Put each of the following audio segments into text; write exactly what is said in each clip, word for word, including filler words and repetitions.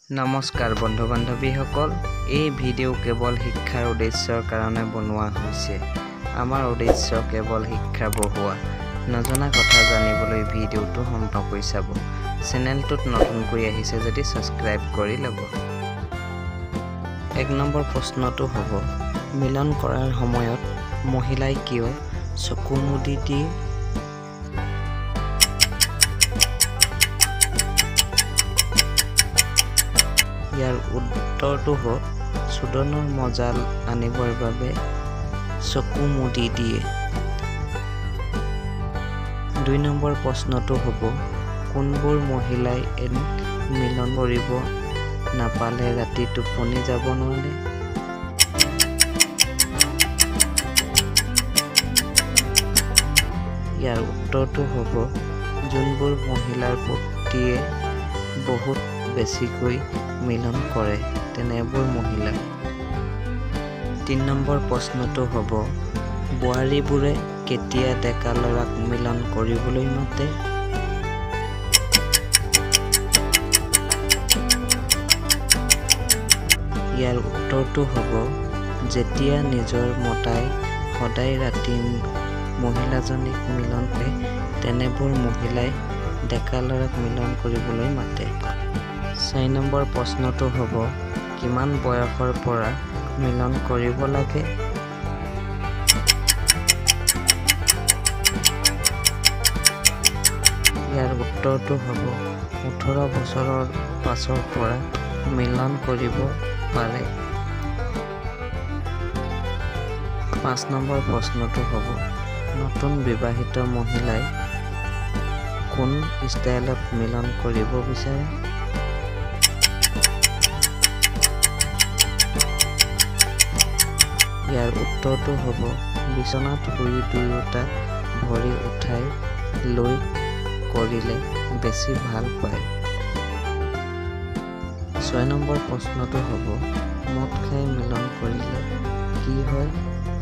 নমস্কাৰ বন্ধু বান্ধৱীসকল, এই ভিডিঅ' কেৱল শিক্ষাৰ উদ্দেশ্যৰ কাৰণে বনোৱা হৈছে। আমাৰ উদ্দেশ্য কেৱল শিক্ষা বঢ়োৱা। নজনা কথা জানিবলৈ ভিডিঅ'টো সম্পূৰ্ণকৈ চাব। চেনেলটোত নতুনকৈ আহিছে যদি ছাবস্ক্ৰাইব কৰি ল'ব। এক নম্বৰ প্ৰশ্নটো হ'ব, মিলন কৰাৰ সময়ত মহিলাই কিয় চকু মুদি দিয়ে? ইয়াৰ উত্তৰটো হ'ল চুদনৰ মজা আনিবৰ বাবে চকু মুদি দিয়ে। দুই নম্বৰ প্ৰশ্নটো হ'ব, কোনবোৰ মহিলাই এনে মিলন কৰিব নাপালে ৰাতি টোপনি যাব নোৱাৰে? ইয়াৰ উত্তৰটো হ'ব যোনবোৰ মহিলাৰ প্ৰতিয়ে বহুত বেছিকৈ মিলন কৰে তেনেবোৰ মহিলা। তিনি নম্বৰ প্ৰশ্নটো হ'ব, বোৱাৰীবোৰে কেতিয়া ডেকা ল'ৰাক মিলন কৰিবলৈ মাতে? ইয়াৰ উত্তৰটো হ'ব যেতিয়া নিজৰ মতাই সদায় ৰাতি মহিলাজনীক মিলন কৰে তেনেবোৰ মহিলাই ডেকা ল'ৰাক মিলন কৰিবলৈ মাতে। চাৰি নম্বৰ প্ৰশ্নটো হ'ব, কিমান বয়সৰ পৰা মিলন কৰিব লাগে? ইয়াৰ উত্তৰটো হ'ব ওঠৰ বছৰৰ পাছৰ পৰা মিলন কৰিব পাৰে। পাঁচ নম্বৰ প্ৰশ্নটো হ'ব, নতুন বিবাহিত মহিলাই কোন ষ্টাইলত মিলন কৰিব বিচাৰে? ইয়াৰ উত্তৰটো হ'ব বিচনাত শুই দুয়োটা ভৰি উঠাই লৈ কৰিলে বেছি ভাল পায়। ছয় নম্বৰ প্ৰশ্নটো হ'ব, মদ খাই মিলন কৰিলে কি হয়?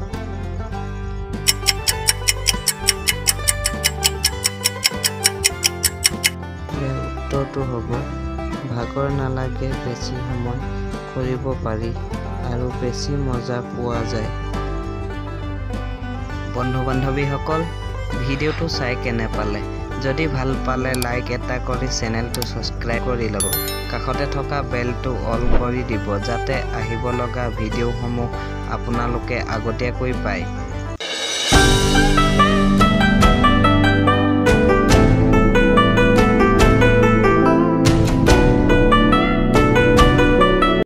ইয়াৰ উত্তৰটো হ'ব ভাগৰ নালাগে, বেছি সময় কৰিব পাৰি আৰু বেছি মজা পোৱা যায়। বন্ধু বান্ধৱীসকল, ভিডিঅ'টো চাই কেনে পালে? যদি ভাল পালে লাইক এটা কৰি চেনেলটো ছাবস্ক্ৰাইব কৰি ল'ব। কাষতে থকা বেলটো অল কৰি দিব যাতে আহিব লগা ভিডিঅ'সমূহ আপোনালোকে আগতীয়াকৈ পায়।